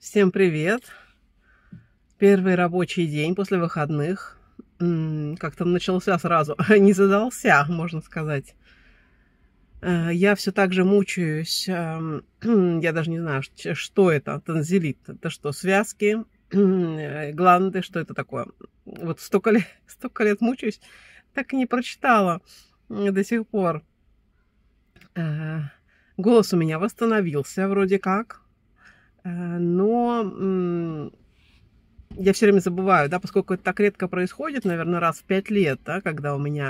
Всем привет! Первый рабочий день после выходных. Как-то начался сразу, не задался, можно сказать. Я все так же мучаюсь. Я даже не знаю, что это, танзелит. Это что, связки, гланды, что это такое? Вот столько лет мучаюсь, так и не прочитала до сих пор. Голос у меня восстановился вроде как, но я все время забываю, да, поскольку это так редко происходит, наверное, раз в 5 лет, да, когда у меня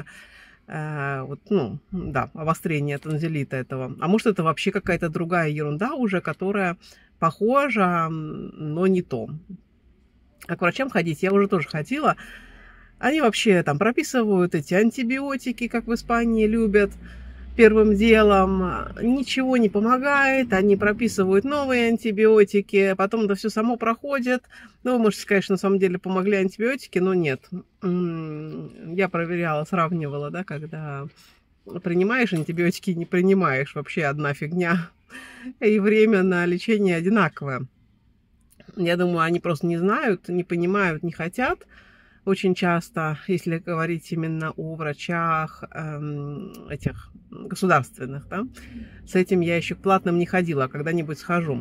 обострение танзелита этого. А может, это вообще какая-то другая ерунда уже, которая похожа, но не то. А к врачам ходить я уже тоже ходила. Они вообще там прописывают эти антибиотики, как в Испании любят. Первым делом ничего не помогает, они прописывают новые антибиотики, потом это все само проходит. Ну, вы можете сказать, что на самом деле помогли антибиотики, но нет. Я проверяла, сравнивала, да, когда принимаешь антибиотики, не принимаешь, вообще одна фигня. И время на лечение одинаковое. Я думаю, они просто не знают, не понимают, не хотят. Очень часто, если говорить именно о врачах этих государственных, да, с этим я еще к платным не ходила, а когда-нибудь схожу.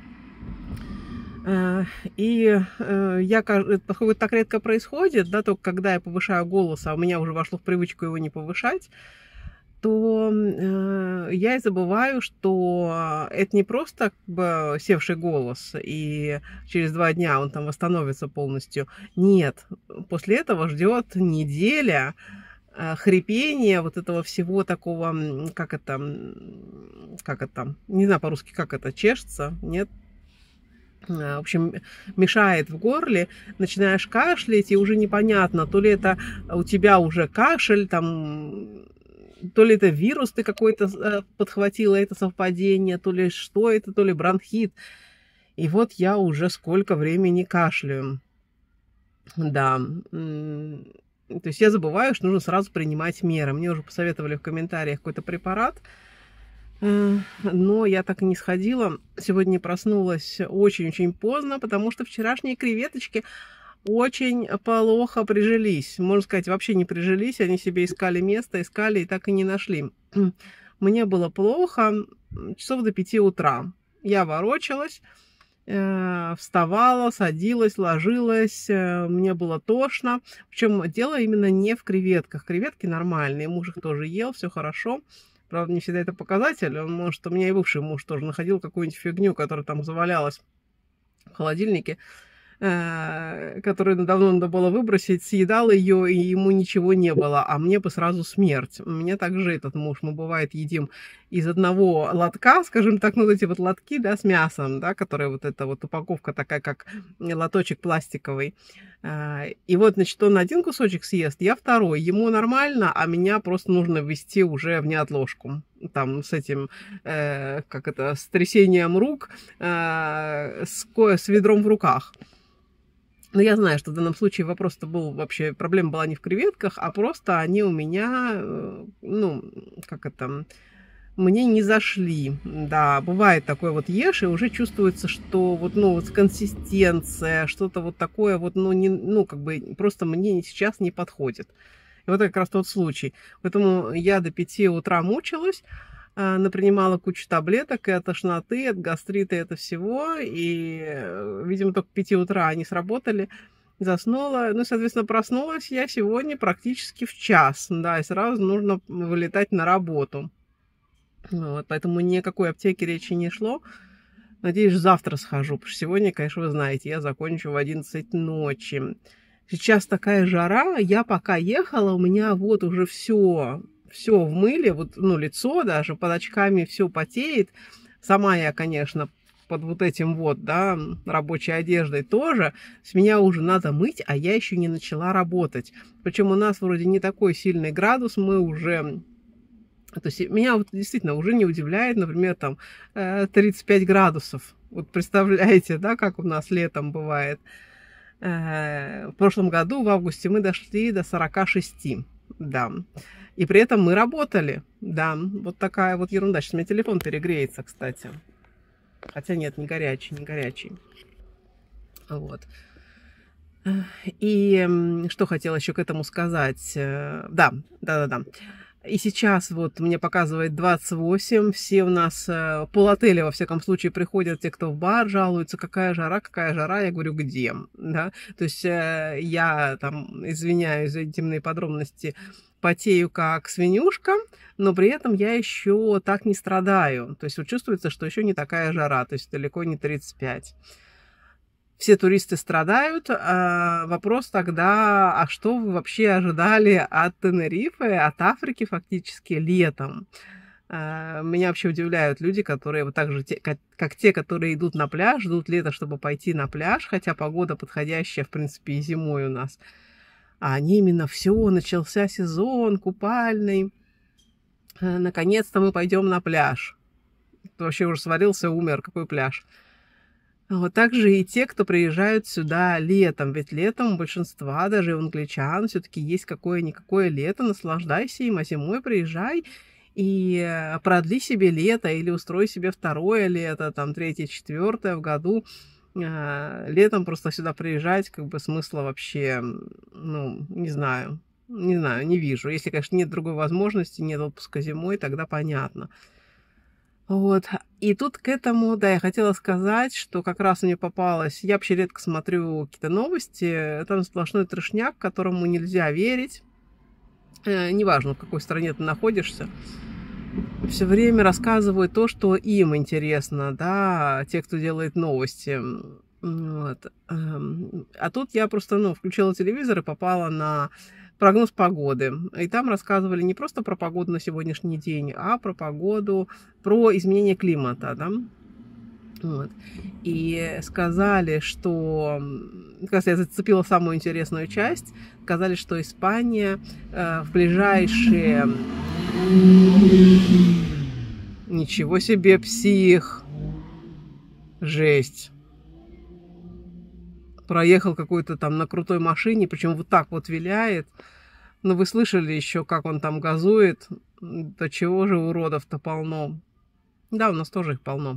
Поскольку это так редко происходит, да, только когда я повышаю голос, а у меня уже вошло в привычку его не повышать, то я и забываю, что это не просто как бы севший голос, и через 2 дня он там восстановится полностью. Нет, после этого ждет неделя хрипения, вот этого всего такого, как это, не знаю по-русски, как это, чешется, нет? В общем, мешает в горле, начинаешь кашлять, и уже непонятно, то ли это у тебя уже кашель, там, то ли это вирус ты какой-то подхватила, это совпадение, то ли что это, то ли бронхит. И вот я уже сколько времени кашляю. Да. То есть я забываю, что нужно сразу принимать меры. Мне уже посоветовали в комментариях какой-то препарат, но я так и не сходила. Сегодня проснулась очень-очень поздно, потому что вчерашние креветочки очень плохо прижились. Можно сказать, вообще не прижились. Они себе искали место, искали и так и не нашли. Мне было плохо часов до 5 утра. Я ворочалась, вставала, садилась, ложилась. Мне было тошно. Причем дело именно не в креветках. Креветки нормальные. Муж их тоже ел, все хорошо. Правда, не всегда это показатель. Он, может, у меня и бывший муж тоже находил какую-нибудь фигню, которая там завалялась в холодильнике, которую давно надо было выбросить, съедал ее, и ему ничего не было, а мне бы сразу смерть. У меня также этот муж, мы, бывает, едим из одного лотка, скажем так, ну, вот эти вот лотки, да, с мясом, да, которая вот эта вот упаковка такая, как лоточек пластиковый. И вот, значит, он один кусочек съест, я второй. Ему нормально, а меня просто нужно ввести уже в неотложку. Там с этим, с трясением рук, с ведром в руках. Но я знаю, что в данном случае вопрос-то был вообще, проблема была не в креветках, а просто они у меня, мне не зашли. Да, бывает такое вот ешь, и уже чувствуется, что вот консистенция, что-то вот такое вот, просто мне сейчас не подходит. И вот это как раз тот случай. Поэтому я до 5 утра мучилась, напринимала кучу таблеток и от тошноты, от гастрита, и это всего. И, видимо, только к 5 утра они сработали. Заснула. Ну, соответственно, проснулась я сегодня практически в час. Да, и сразу нужно вылетать на работу. Вот, поэтому ни о какой аптеке речи не шло. Надеюсь, завтра схожу. Потому что сегодня, конечно, вы знаете, я закончу в 11 ночи. Сейчас такая жара. Я пока ехала, у меня вот уже все в мыле, вот, лицо даже, под очками все потеет. Сама я, конечно, под вот этим вот, да, рабочей одеждой тоже. С меня уже надо мыть, а я еще не начала работать. Причем у нас вроде не такой сильный градус, мы уже... То есть меня вот действительно уже не удивляет, например, там 35 градусов. Вот представляете, да, как у нас летом бывает. В прошлом году, в августе, мы дошли до 46, да. И при этом мы работали, да. Вот такая вот ерунда. Сейчас у меня телефон перегреется, кстати. Хотя нет, не горячий, не горячий. Вот. И что хотела еще к этому сказать? Да. И сейчас вот мне показывает 28, все у нас полотеля, во всяком случае, приходят те, кто в бар, жалуются, какая жара, я говорю, где, да, то есть я там, извиняюсь за интимные подробности, потею как свинюшка, но при этом я еще так не страдаю, то есть вот чувствуется, что еще не такая жара, то есть далеко не 35. Все туристы страдают. Вопрос тогда, а что вы вообще ожидали от Тенерифе, от Африки фактически летом? Меня вообще удивляют люди, которые вот так же, как те, которые идут на пляж, ждут лета, чтобы пойти на пляж, хотя погода подходящая, в принципе, и зимой у нас. А они именно все, начался сезон купальный. Наконец-то мы пойдем на пляж. Вообще уже сварился, умер, какой пляж. Вот так же и те, кто приезжают сюда летом. Ведь летом у большинства, даже у англичан, все-таки есть какое-никакое лето. Наслаждайся им, а зимой приезжай и продли себе лето или устрой себе второе лето, там, третье, четвертое в году. Летом просто сюда приезжать, как бы смысла вообще, ну, не знаю, не вижу. Если, конечно, нет другой возможности, нет отпуска зимой, тогда понятно. Вот. И тут к этому, да, я хотела сказать, что как раз мне попалось, я вообще редко смотрю какие-то новости, там сплошной трешняк, которому нельзя верить, неважно, в какой стране ты находишься, все время рассказывают то, что им интересно, да, те, кто делает новости. Вот. А тут я просто, включила телевизор и попала на прогноз погоды. И там рассказывали не просто про погоду на сегодняшний день, а про погоду, про изменение климата, да. Вот. И сказали, что... Как я зацепила самую интересную часть. Сказали, что Испания в ближайшие... Ничего себе, псих! Жесть! Проехал какой-то там на крутой машине, причем вот так вот виляет. Но вы слышали еще, как он там газует? Да чего же уродов-то полно? Да, у нас тоже их полно.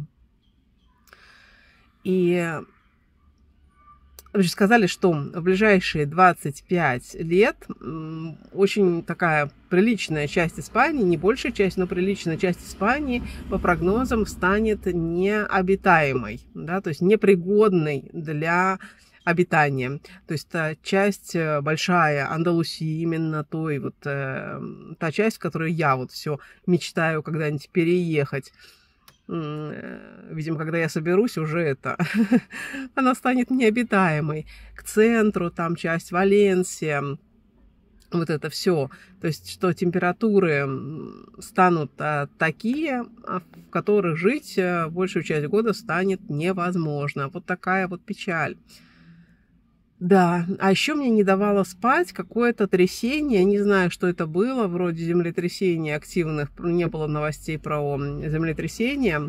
И сказали, что в ближайшие 25 лет очень такая приличная часть Испании, не большая часть, но приличная часть Испании, по прогнозам, станет необитаемой, да, то есть непригодной для обитания. То есть та часть большая Андалусии, именно той вот, та часть, в которую я вот все мечтаю когда-нибудь переехать. Видимо, когда я соберусь, уже она станет необитаемой. К центру, там часть Валенсия, вот это все. То есть, что температуры станут такие, в которых жить большую часть года станет невозможно. Вот такая вот печаль. Да, а еще мне не давало спать какое-то трясение, не знаю, что это было, вроде землетрясений активных, не было новостей про землетрясения,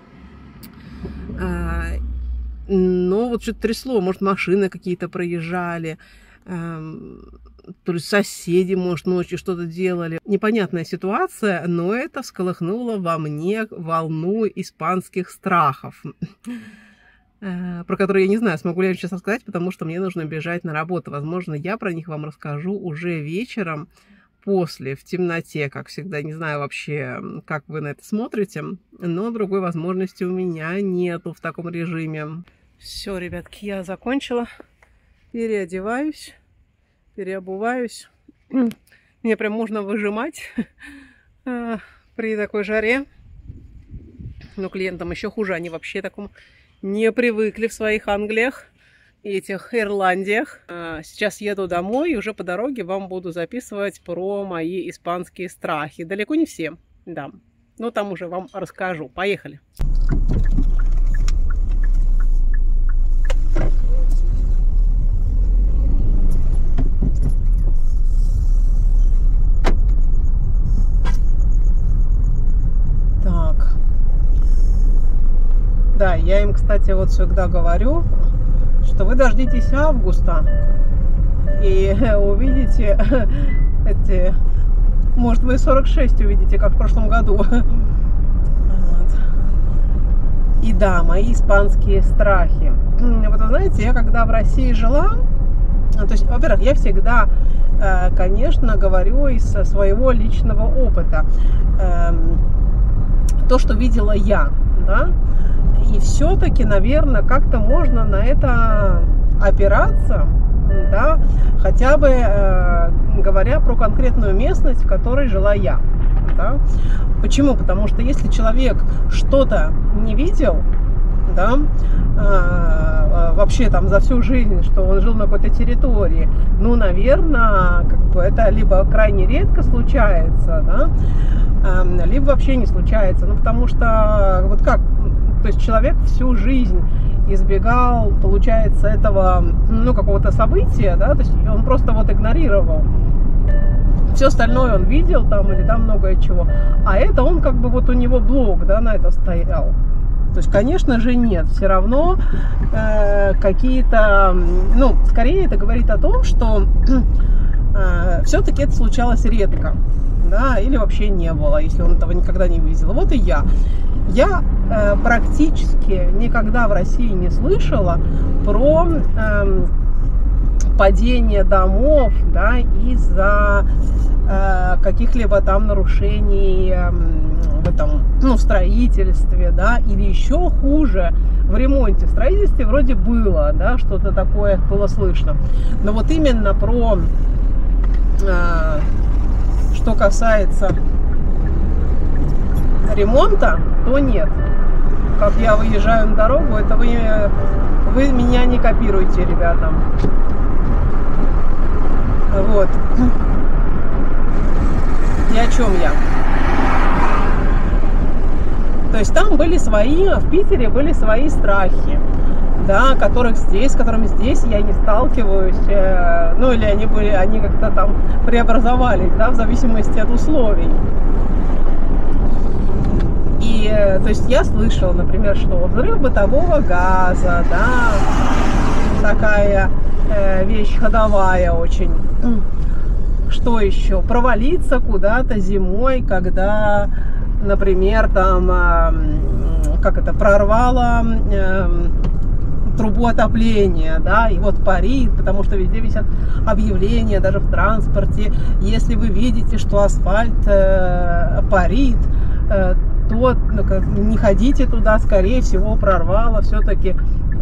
но вот что-то трясло, может, машины какие-то проезжали, то есть соседи, может, ночью что-то делали. Непонятная ситуация, но это всколыхнуло во мне волну испанских страхов, про которые я не знаю, смогу ли я сейчас рассказать, потому что мне нужно бежать на работу. Возможно, я про них вам расскажу уже вечером, после, в темноте, как всегда. Не знаю вообще, как вы на это смотрите, но другой возможности у меня нету в таком режиме. Все, ребятки, я закончила. Переодеваюсь, переобуваюсь. Мне прям можно выжимать при такой жаре. Но клиентам еще хуже, они вообще такому не привыкли в своих Англиях, этих Ирландиях. Сейчас еду домой, и уже по дороге вам буду записывать про мои испанские страхи. Далеко не все, да. Но там уже вам расскажу. Поехали! Да, я им, кстати, вот всегда говорю, что вы дождитесь августа и увидите эти, может, вы 46 увидите, как в прошлом году. Вот. И да, мои испанские страхи. вот вы знаете, я когда в России жила, то есть, во-первых, я всегда, конечно, говорю из своего личного опыта, то, что видела я, да, и все-таки, наверное, как-то можно на это опираться, да, хотя бы говоря про конкретную местность, в которой жила я, да. Почему? Потому что если человек что-то не видел, да, вообще там за всю жизнь, что он жил на какой-то территории, ну, наверное, как бы это либо крайне редко случается, да, либо вообще не случается, ну, потому что вот как, то есть человек всю жизнь избегал, получается, этого, ну, какого-то события, да, то есть он просто вот игнорировал. Все остальное он видел там или там многое чего. А это он как бы вот у него блок, да, на это стоял. То есть, конечно же, нет. Все равно какие-то, ну, скорее это говорит о том, что все-таки это случалось редко, да, или вообще не было, если он этого никогда не видел. Вот и я. Я практически никогда в России не слышала про падение домов, да, из-за каких-либо там нарушений в этом, ну, в строительстве, да, или еще хуже, в ремонте. В строительстве вроде было, да, что-то такое было слышно. Но вот именно про, что касается ремонта, то нет. Как я выезжаю на дорогу, это вы меня не копируете, ребята. Вот. И о чем я? То есть там были свои, в Питере были свои страхи, да, с которыми здесь я не сталкиваюсь, ну, или они как-то там преобразовались, да, в зависимости от условий. И, то есть я слышала, например, что взрыв бытового газа, да, такая вещь ходовая очень. Что еще? Провалиться куда-то зимой, когда, например, там, как это, прорвало трубу отопления, да, и вот парит, потому что везде висят объявления, даже в транспорте. Если вы видите, что асфальт парит, то не ходите туда, скорее всего, прорвало все-таки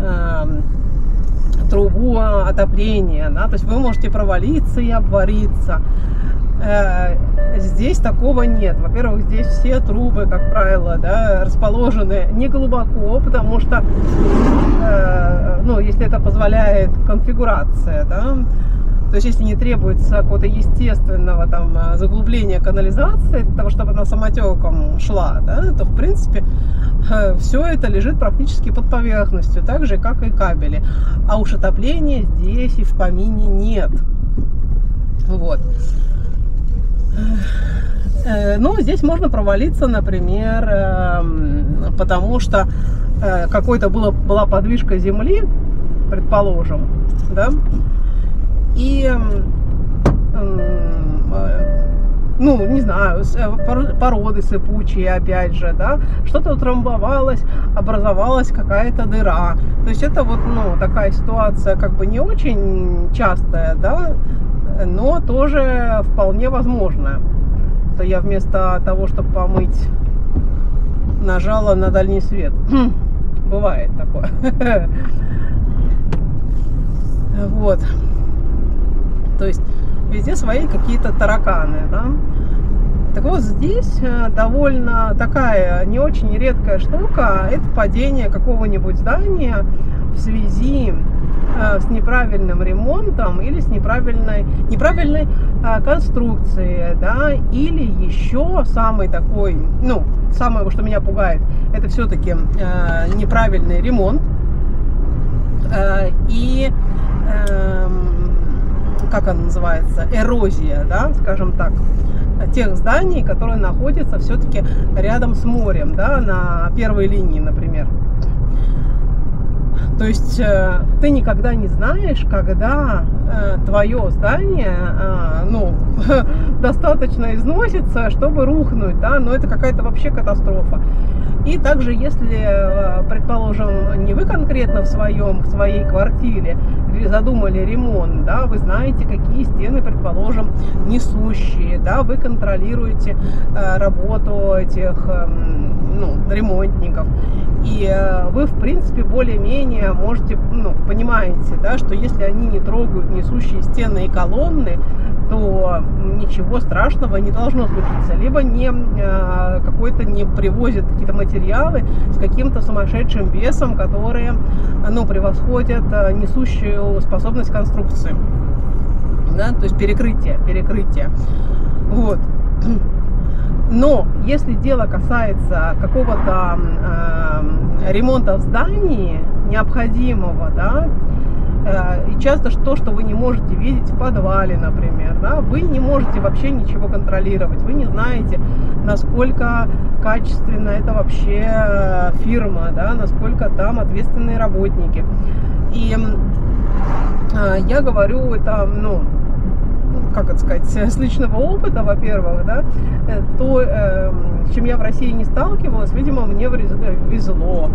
трубу отопления, да, то есть вы можете провалиться и обвариться. Здесь такого нет. Во-первых, здесь все трубы, как правило, да, расположены не глубоко, потому что, ну, если это позволяет конфигурация, да, то есть если не требуется какого-то естественного там заглубления канализации, для того, чтобы она самотеком шла, да, то в принципе все это лежит практически под поверхностью, так же как и кабели. А уж отопления здесь и в помине нет. Вот. Ну, здесь можно провалиться, например, потому что была подвижка земли, предположим, да, и, ну, не знаю, породы сыпучие, опять же, да, что-то утрамбовалось, образовалась какая-то дыра. То есть это вот, ну, такая ситуация как бы не очень частая, да, но тоже вполне возможная. То я вместо того, чтобы помыть, нажала на дальний свет. Бывает такое. Вот. То есть везде свои какие-то тараканы, да. Так вот, здесь довольно такая не очень редкая штука. Это падение какого-нибудь здания в связи с неправильным ремонтом или с неправильной конструкцией, да, или еще самый такой, ну, самое, что меня пугает, это все-таки неправильный ремонт и как она называется, эрозия, да, скажем так, тех зданий, которые находятся все-таки рядом с морем, да, на первой линии, например. То есть ты никогда не знаешь, когда твое здание, ну, достаточно износится, чтобы рухнуть, да, но это какая-то вообще катастрофа. И также, если, предположим, не вы конкретно в своей квартире задумали ремонт, да, вы знаете, какие стены, предположим, несущие, да, вы контролируете работу этих, ну, ремонтников, и вы, в принципе, более-менее можете, ну, понимаете, да, что если они не трогают несущие стены и колонны, то ничего страшного не должно случиться. Либо какой-то не привозят какие-то материалы с каким-то сумасшедшим весом, которые, ну, превосходят несущую способность конструкции. Да? То есть перекрытие. Вот. Но если дело касается какого-то ремонта в здании необходимого, да, и часто то, что вы не можете видеть в подвале, например, да, вы не можете вообще ничего контролировать, вы не знаете, насколько качественно это вообще фирма, да, насколько там ответственные работники. И я говорю это, ну, как это сказать, с личного опыта, во-первых, да, то, с чем я в России не сталкивалась, видимо, мне везло,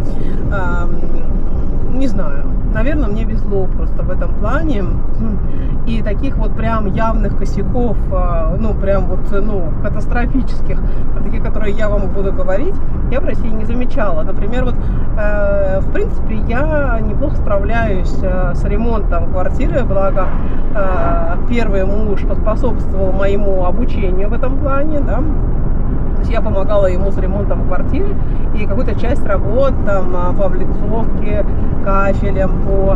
не знаю, наверное, мне везло просто в этом плане, и таких вот прям явных косяков, ну, прям вот, ну, катастрофических, такие, которые я вам буду говорить, я в России не замечала. Например, вот, в принципе, я неплохо справляюсь с ремонтом квартиры, благо первый муж поспособствовал моему обучению в этом плане, да. То есть я помогала ему с ремонтом квартиры, и какую-то часть работ там по облицовке, кафелем, по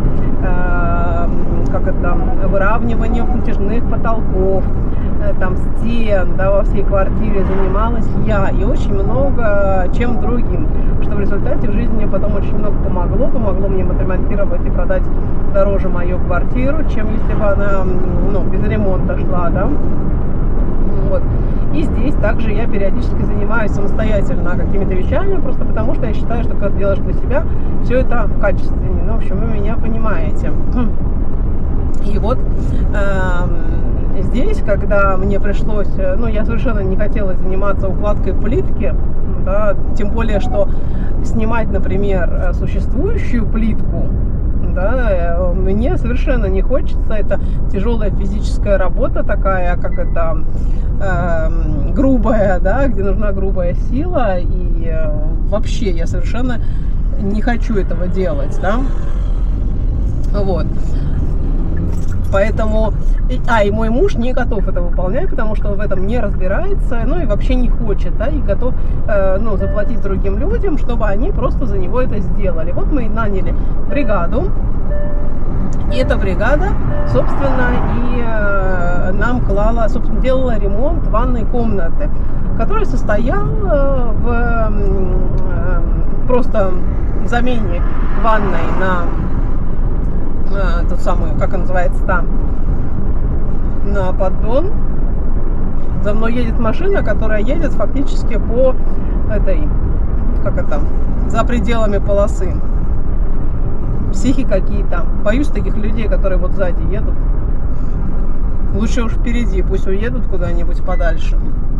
выравниванию натяжных потолков, там стен, да, во всей квартире занималась я, и очень много чем другим, что в результате в жизни мне потом очень много помогло мне отремонтировать и продать дороже мою квартиру, чем если бы она, ну, без ремонта шла, да. Вот. И здесь также я периодически занимаюсь самостоятельно какими-то вещами, просто потому что я считаю, что когда делаешь для себя, все это качественнее. Ну, в общем, вы меня понимаете. И вот здесь, когда мне пришлось, ну, я совершенно не хотела заниматься укладкой плитки, да, тем более, что снимать, например, существующую плитку, да, мне совершенно не хочется. Это тяжелая физическая работа такая, как это, грубая, да, где нужна грубая сила, и вообще я совершенно не хочу этого делать, да, вот. Поэтому, и мой муж не готов это выполнять, потому что он в этом не разбирается, ну и вообще не хочет, да, и готов, ну, заплатить другим людям, чтобы они просто за него это сделали. Вот мы наняли бригаду, и эта бригада, собственно, и нам делала ремонт ванной комнаты, который состоял в просто замене ванной на тот самый, как он называется там, на поддон. За мной едет машина, которая едет фактически по этой, как это, за пределами полосы. Психи какие-то. Боюсь таких людей, которые вот сзади едут. Лучше уж впереди, пусть уедут куда-нибудь подальше.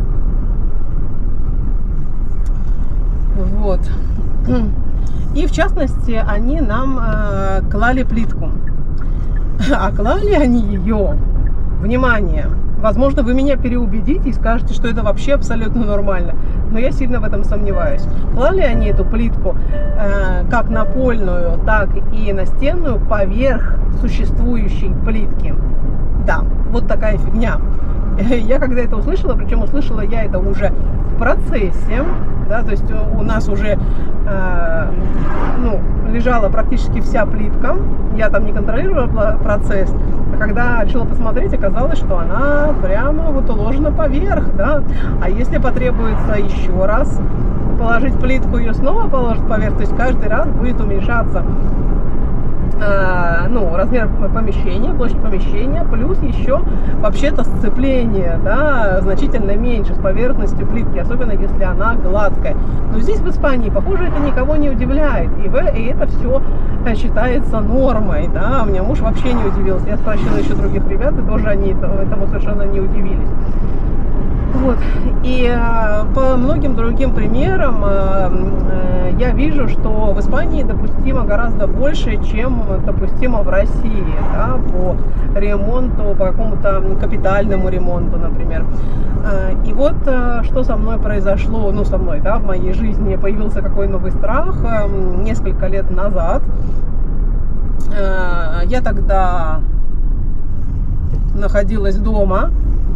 Вот. И в частности, они нам клали плитку. А клали они ее, внимание, возможно, вы меня переубедите и скажете, что это вообще абсолютно нормально, но я сильно в этом сомневаюсь. Клали они эту плитку как напольную, так и настенную поверх существующей плитки. Да, вот такая фигня. Я когда это услышала, причем услышала я это уже в процессе, да, то есть у нас уже ну, лежала практически вся плитка, я там не контролировала процесс, а когда решила посмотреть, оказалось, что она прямо вот уложена поверх, да, а если потребуется еще раз положить плитку, ее снова положить поверх, то есть каждый раз будет уменьшаться, ну, размер помещения, площадь помещения, плюс еще вообще-то сцепление, да, значительно меньше с поверхностью плитки, особенно если она гладкая. Но здесь в Испании, похоже, это никого не удивляет, и это все считается нормой, да. У меня муж вообще не удивился, я спросила еще других ребят, и тоже они этому совершенно не удивились. Вот. И по многим другим примерам я вижу, что в Испании допустимо гораздо больше, чем допустимо в России, да, по ремонту, по какому-то капитальному ремонту, например. И вот что со мной произошло, ну, со мной, да, в моей жизни появился какой новый страх несколько лет назад. Я тогда находилась дома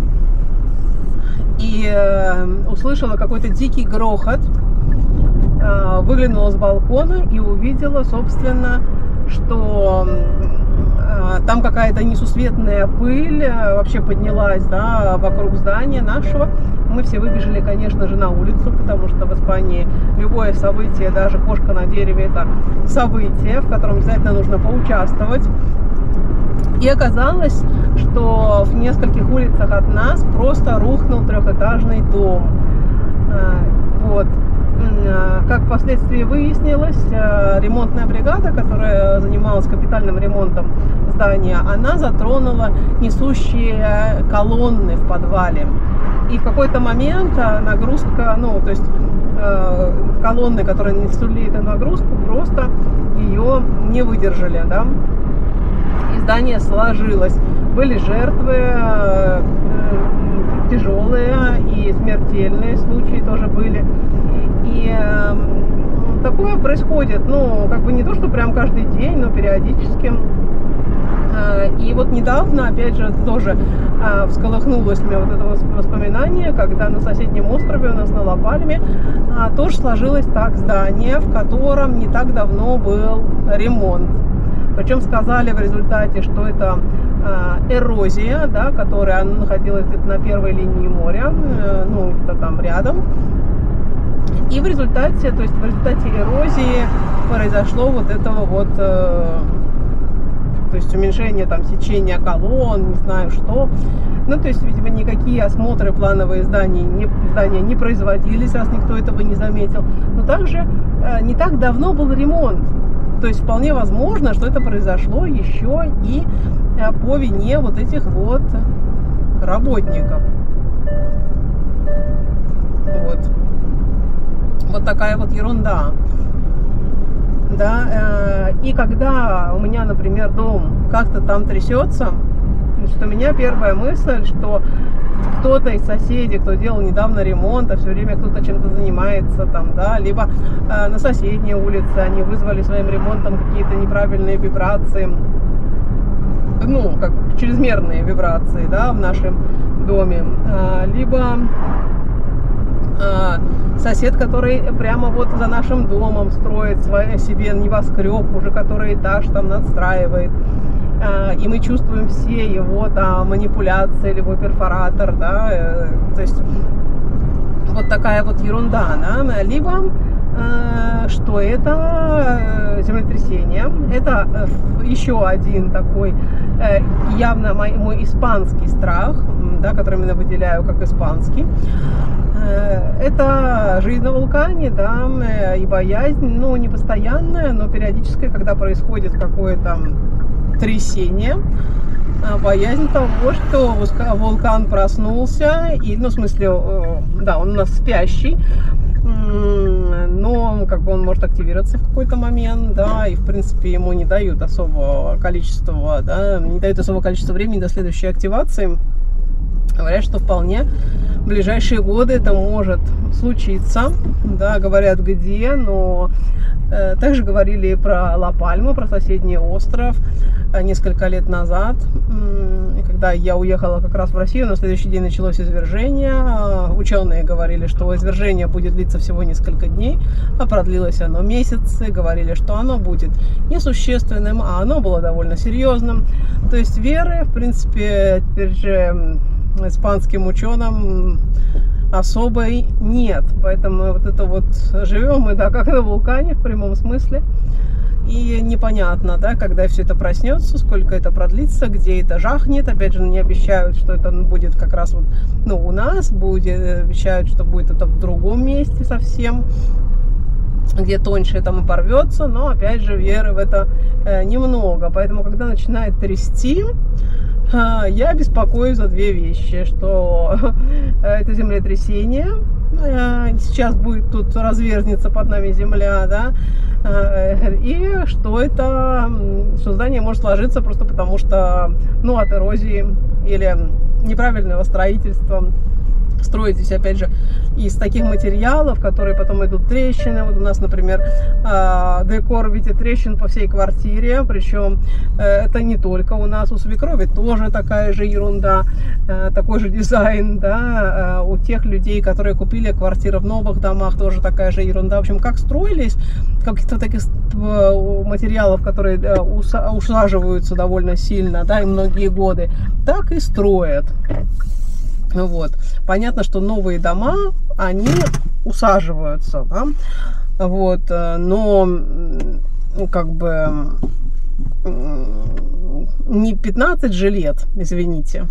и услышала какой-то дикий грохот, выглянула с балкона и увидела, собственно, что там какая-то несусветная пыль вообще поднялась, да, вокруг здания нашего. Мы все выбежали, конечно же, на улицу, потому что в Испании любое событие, даже кошка на дереве, это событие, в котором обязательно нужно поучаствовать. И оказалось, что в нескольких улицах от нас просто рухнул трехэтажный дом. Вот. Как впоследствии выяснилось, ремонтная бригада, которая занималась капитальным ремонтом здания, она затронула несущие колонны в подвале. И в какой-то момент нагрузка, ну, то есть колонны, которые несли эту нагрузку, просто ее не выдержали, да. И здание сложилось. Были жертвы, тяжелые и смертельные случаи тоже были. И такое происходит, ну, как бы не то, что прям каждый день, но периодически. И вот недавно, опять же, тоже всколыхнулось у меня вот это воспоминание, когда на соседнем острове у нас на Ла-Пальме тоже сложилось так здание, в котором не так давно был ремонт. Причем сказали в результате, что это эрозия, да, которая находилась где-то на первой линии моря, ну, где-то там рядом. И в результате, то есть в результате эрозии произошло вот этого вот, то есть уменьшение там сечения колонн, не знаю что. Ну, то есть, видимо, никакие осмотры плановые здания не производились, раз никто этого не заметил. Но также не так давно был ремонт. То есть вполне возможно, что это произошло еще и по вине вот этих вот работников. Вот. Вот такая вот ерунда. Да, и когда у меня, например, дом как-то там трясется, значит, у меня первая мысль, что кто-то из соседей, кто делал недавно ремонт, а все время кто-то чем-то занимается там, да, либо на соседней улице они вызвали своим ремонтом какие-то неправильные вибрации, ну, как чрезмерные вибрации, да, в нашем доме, либо сосед, который прямо вот за нашим домом строит себе небоскреб, уже который этаж там надстраивает. И мы чувствуем все его там манипуляции, либо перфоратор, да, то есть вот такая вот ерунда, да, либо что это землетрясение, это еще один такой явно мой испанский страх, да, который я выделяю как испанский. Это жизнь на вулкане, да, и боязнь, ну, не постоянная, но периодическая, когда происходит какое-то трясение, боязнь того, что вулкан проснулся, и, ну, в смысле, да, он у нас спящий, но как бы он может активироваться в какой-то момент, да, и в принципе ему не дают особого количества, да, не дают особого количества времени до следующей активации. Говорят, что вполне в ближайшие годы это может случиться, да, говорят где, но также говорили про Ла-Пальму, про соседний остров несколько лет назад, когда я уехала как раз в Россию, на следующий день началось извержение. Ученые говорили, что извержение будет длиться всего несколько дней, а продлилось оно месяцы. Говорили, что оно будет несущественным, а оно было довольно серьезным. То есть веры, в принципе, теперь же испанским ученым особой нет. Поэтому вот это вот живем мы, да, как на вулкане в прямом смысле. И непонятно, да, когда все это проснется, сколько это продлится, где это жахнет. Опять же, не обещают, что это будет как раз вот, ну, у нас будет, обещают, что будет это в другом месте совсем, где тоньше там и порвется, но опять же веры в это немного. Поэтому, когда начинает трясти, я беспокоюсь за две вещи, что это землетрясение, сейчас будет тут развернется под нами земля, да, и что что здание может сложиться просто потому что, ну, от эрозии или неправильного строительства. Строить здесь, опять же, из таких материалов, которые потом идут трещины. Вот у нас, например, декор в виде трещин по всей квартире. Причем это не только у нас, у свекрови тоже такая же ерунда, такой же дизайн, да. У тех людей, которые купили квартиры в новых домах, тоже такая же ерунда. В общем, как строились, каких-то таких материалов, которые усаживаются довольно сильно, да, и многие годы, так и строят. Вот. Понятно, что новые дома, они усаживаются, да? Вот, но как бы не 15 же лет, извините.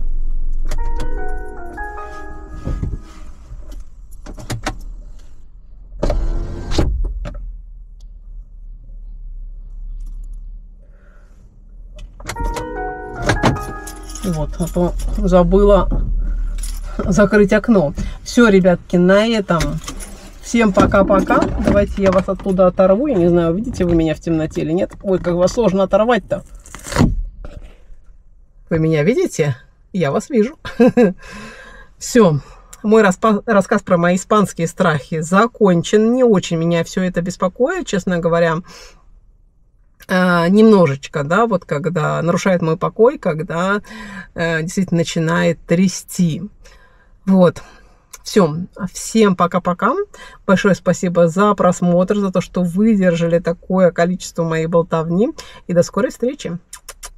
Вот, а то забыла закрыть окно. Все, ребятки, на этом всем пока-пока. Давайте я вас оттуда оторву. Я не знаю, видите вы меня в темноте или нет. Ой, как вас сложно оторвать-то. Вы меня видите? Я вас вижу. Все. Мой рассказ про мои испанские страхи закончен. Не очень меня все это беспокоит, честно говоря. Немножечко, да, вот когда нарушает мой покой, когда действительно начинает трясти. Вот. Все. Всем пока-пока. Большое спасибо за просмотр, за то, что выдержали такое количество моей болтовни. И до скорой встречи.